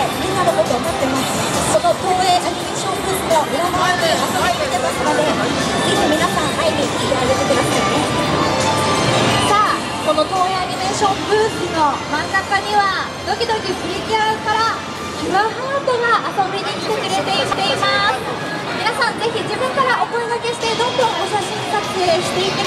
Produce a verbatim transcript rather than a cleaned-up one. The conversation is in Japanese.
みんなのことを待ってます。この東映アニメーションブースの裏側に遊びに来てますので、ぜひ皆さん会いに来てあげてくださいね。さあ、この東映アニメーションブースの真ん中にはドキドキプリキュアからキュアハートが遊びに来てくれています。皆さんぜひ自分からお声掛けしてどんどんお写真撮影していって